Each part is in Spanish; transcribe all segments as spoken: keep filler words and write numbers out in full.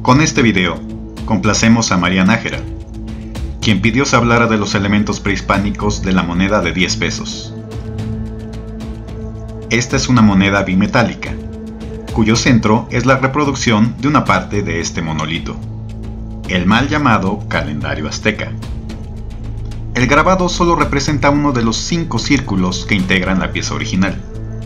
Con este video, complacemos a María Nájera, quien pidió se hablara de los elementos prehispánicos de la moneda de diez pesos. Esta es una moneda bimetálica, cuyo centro es la reproducción de una parte de este monolito, el mal llamado calendario azteca. El grabado solo representa uno de los cinco círculos que integran la pieza original.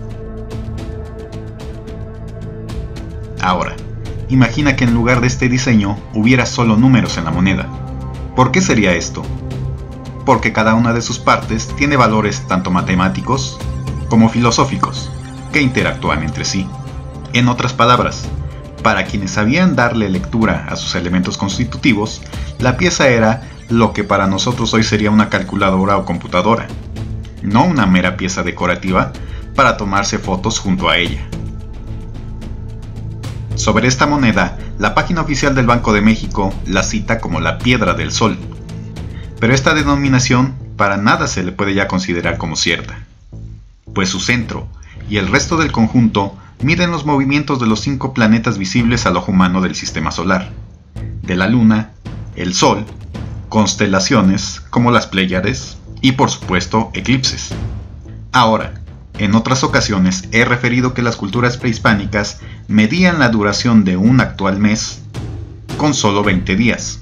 Ahora, imagina que en lugar de este diseño hubiera solo números en la moneda. ¿Por qué sería esto? Porque cada una de sus partes tiene valores tanto matemáticos como filosóficos, que interactúan entre sí. En otras palabras, para quienes sabían darle lectura a sus elementos constitutivos, la pieza era lo que para nosotros hoy sería una calculadora o computadora, no una mera pieza decorativa para tomarse fotos junto a ella. Sobre esta moneda, la página oficial del Banco de México la cita como la Piedra del Sol, pero esta denominación para nada se le puede ya considerar como cierta, pues su centro y el resto del conjunto miden los movimientos de los cinco planetas visibles al ojo humano del sistema solar, de la Luna, el Sol, constelaciones como las Pléyades y por supuesto eclipses. Ahora, en otras ocasiones he referido que las culturas prehispánicas medían la duración de un actual mes con solo veinte días.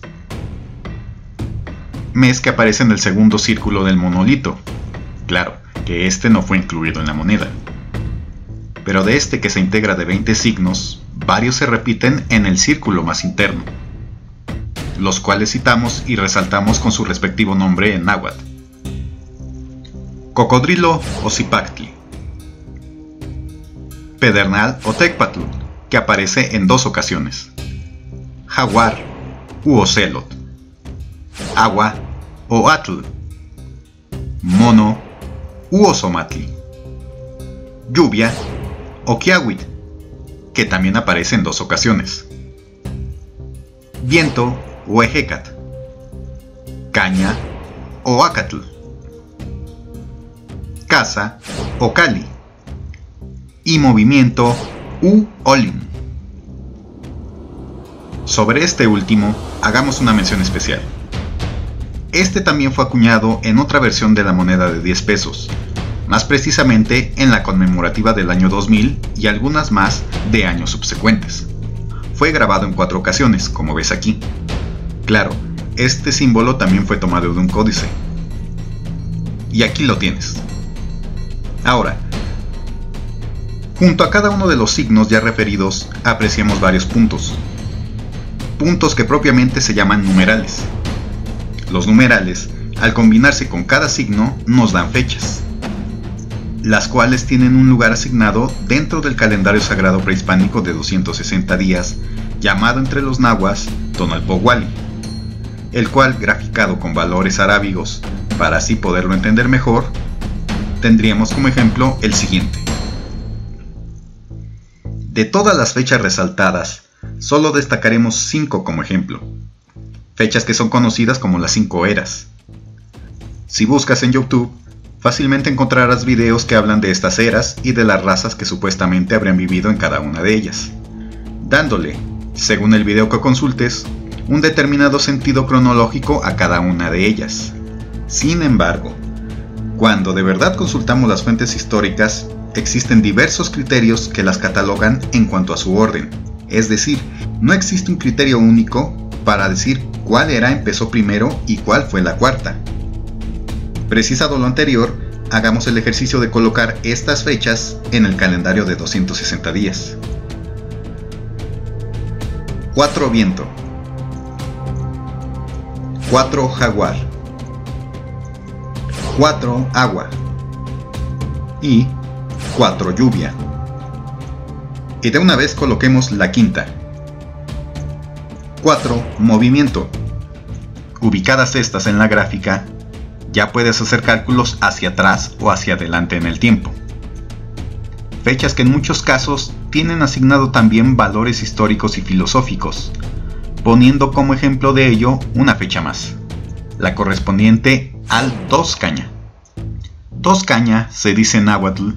Mes que aparece en el segundo círculo del monolito. Claro, que este no fue incluido en la moneda. Pero de este que se integra de veinte signos, varios se repiten en el círculo más interno, los cuales citamos y resaltamos con su respectivo nombre en náhuatl. Cocodrilo o Zipactli. Pedernal o Tecpatl, que aparece en dos ocasiones. Jaguar u Ocelot. Agua o Atl. Mono u Osomatli. Lluvia o Quiahuitl, que también aparece en dos ocasiones. Viento o Ejecat. Caña o Acatl. Casa o Cali. Y movimiento u Olin. Sobre este último, hagamos una mención especial. Este también fue acuñado en otra versión de la moneda de diez pesos, más precisamente en la conmemorativa del año dos mil y algunas más de años subsecuentes. Fue grabado en cuatro ocasiones, como ves aquí. Claro, este símbolo también fue tomado de un códice. Y aquí lo tienes. Ahora, junto a cada uno de los signos ya referidos, apreciamos varios puntos. Puntos que propiamente se llaman numerales. Los numerales, al combinarse con cada signo, nos dan fechas, las cuales tienen un lugar asignado dentro del calendario sagrado prehispánico de doscientos sesenta días, llamado entre los nahuas Tonalpohualli, el cual, graficado con valores arábigos, para así poderlo entender mejor, tendríamos como ejemplo el siguiente. De todas las fechas resaltadas, solo destacaremos cinco como ejemplo, fechas que son conocidas como las cinco eras. Si buscas en YouTube, fácilmente encontrarás videos que hablan de estas eras y de las razas que supuestamente habrían vivido en cada una de ellas, dándole, según el video que consultes, un determinado sentido cronológico a cada una de ellas. Sin embargo, cuando de verdad consultamos las fuentes históricas, existen diversos criterios que las catalogan en cuanto a su orden, es decir, no existe un criterio único para decir cuál era empezó primero y cuál fue la cuarta. Precisado lo anterior, hagamos el ejercicio de colocar estas fechas en el calendario de doscientos sesenta días. cuatro Viento. cuatro Jaguar. cuatro Agua. Y cuatro Lluvia. Y de una vez coloquemos la quinta. cuatro Movimiento. Ubicadas estas en la gráfica, ya puedes hacer cálculos hacia atrás o hacia adelante en el tiempo. Fechas que en muchos casos tienen asignado también valores históricos y filosóficos, poniendo como ejemplo de ello una fecha más, la correspondiente al dos Caña. dos Caña se dice en náhuatl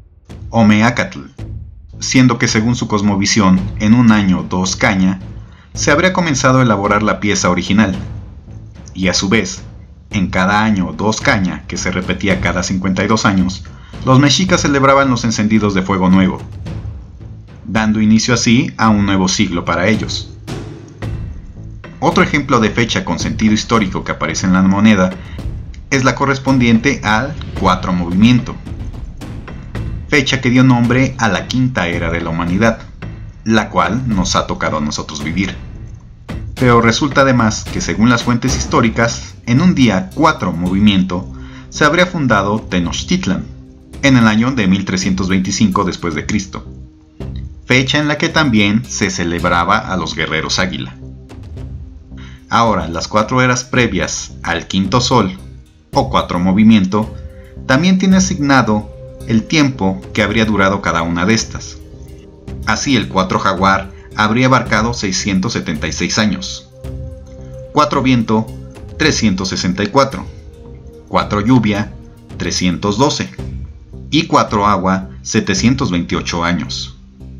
Omeacatl, siendo que según su cosmovisión, en un año dos Caña se habría comenzado a elaborar la pieza original, y a su vez, en cada año dos caña, que se repetía cada cincuenta y dos años, los mexicas celebraban los encendidos de fuego nuevo, dando inicio así a un nuevo siglo para ellos. Otro ejemplo de fecha con sentido histórico que aparece en la moneda es la correspondiente al cuatro movimiento, fecha que dio nombre a la quinta era de la humanidad, la cual nos ha tocado a nosotros vivir. Pero resulta además que según las fuentes históricas, en un día cuatro movimiento se habría fundado Tenochtitlan, en el año de mil trescientos veinticinco después de Cristo, fecha en la que también se celebraba a los guerreros águila. Ahora, las cuatro eras previas al quinto sol, o cuatro movimiento, también tiene asignado el tiempo que habría durado cada una de estas. Así, el cuatro jaguar habría abarcado seiscientos setenta y seis años, cuatro viento trescientos sesenta y cuatro, cuatro lluvia trescientos doce y cuatro agua setecientos veintiocho años.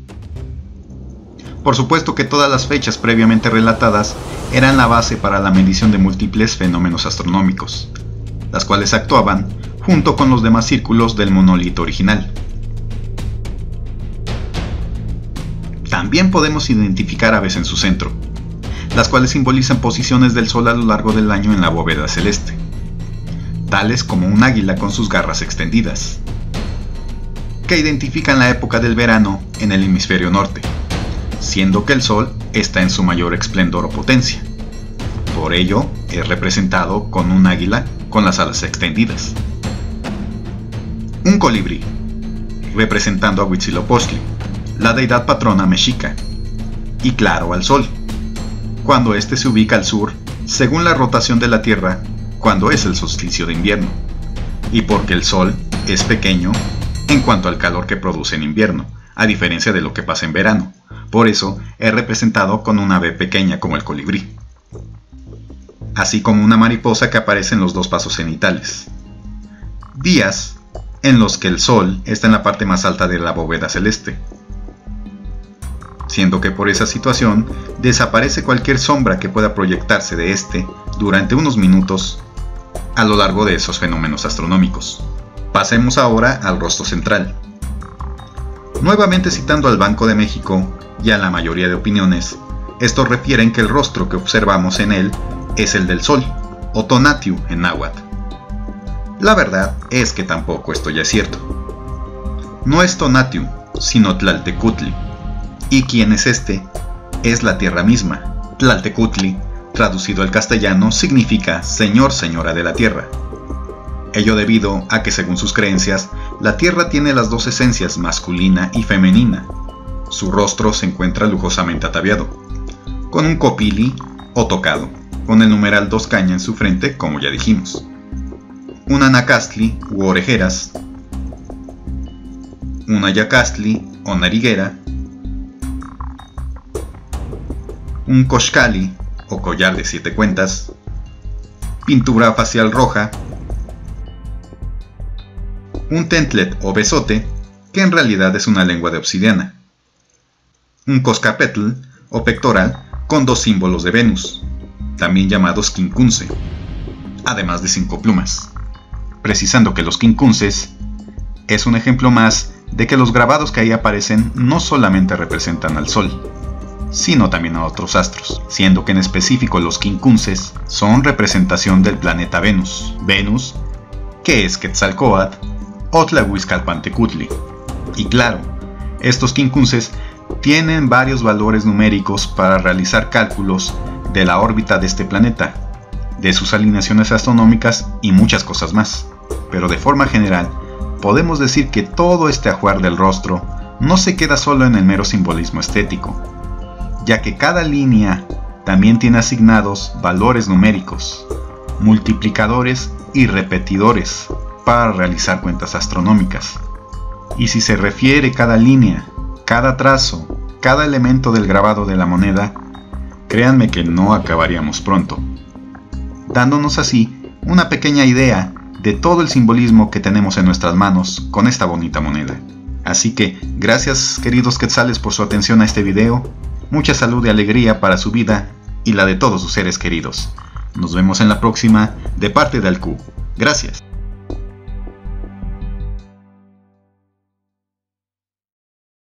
Por supuesto que todas las fechas previamente relatadas eran la base para la medición de múltiples fenómenos astronómicos, las cuales actuaban junto con los demás círculos del monolito original. También podemos identificar aves en su centro, las cuales simbolizan posiciones del Sol a lo largo del año en la bóveda celeste, tales como un águila con sus garras extendidas, que identifican la época del verano en el hemisferio norte, siendo que el Sol está en su mayor esplendor o potencia. Por ello, es representado con un águila con las alas extendidas. Un colibrí, representando a Huitzilopochtli, la deidad patrona mexica, y claro, al Sol, cuando éste se ubica al sur, según la rotación de la Tierra, cuando es el solsticio de invierno, y porque el Sol es pequeño en cuanto al calor que produce en invierno, a diferencia de lo que pasa en verano. Por eso es representado con un ave pequeña como el colibrí, así como una mariposa que aparece en los dos pasos cenitales. Días en los que el Sol está en la parte más alta de la bóveda celeste, siendo que por esa situación desaparece cualquier sombra que pueda proyectarse de este durante unos minutos a lo largo de esos fenómenos astronómicos. Pasemos ahora al rostro central. Nuevamente citando al Banco de México y a la mayoría de opiniones, estos refieren que el rostro que observamos en él es el del Sol, o Tonatiuh en náhuatl. La verdad es que tampoco esto ya es cierto. No es Tonatiuh, sino Tlaltecutli. ¿Y quién es este? Es la tierra misma. Tlaltecutli, traducido al castellano, significa Señor, Señora de la Tierra. Ello debido a que, según sus creencias, la Tierra tiene las dos esencias, masculina y femenina. Su rostro se encuentra lujosamente ataviado, con un copili o tocado, con el numeral dos caña en su frente, como ya dijimos. Una nacastli u orejeras, una yacastli o nariguera, un coxcali o collar de siete cuentas, pintura facial roja, un tentlet o besote, que en realidad es una lengua de obsidiana, un coscapetl o pectoral con dos símbolos de Venus, también llamados quincunce, además de cinco plumas, precisando que los quincunces es un ejemplo más de que los grabados que ahí aparecen no solamente representan al Sol, sino también a otros astros, siendo que en específico los quincunces son representación del planeta Venus, Venus, que es Quetzalcóatl o Tlahuizcalpantecutli. Y claro, estos quincunces tienen varios valores numéricos para realizar cálculos de la órbita de este planeta, de sus alineaciones astronómicas y muchas cosas más. Pero de forma general, podemos decir que todo este ajuar del rostro no se queda solo en el mero simbolismo estético, ya que cada línea también tiene asignados valores numéricos, multiplicadores y repetidores para realizar cuentas astronómicas. Y si se refiere cada línea, cada trazo, cada elemento del grabado de la moneda, créanme que no acabaríamos pronto, dándonos así una pequeña idea de todo el simbolismo que tenemos en nuestras manos con esta bonita moneda. Así que, gracias queridos quetzales por su atención a este video. mucha salud y alegría para su vida y la de todos sus seres queridos. Nos vemos en la próxima, de parte de Alcu. Gracias.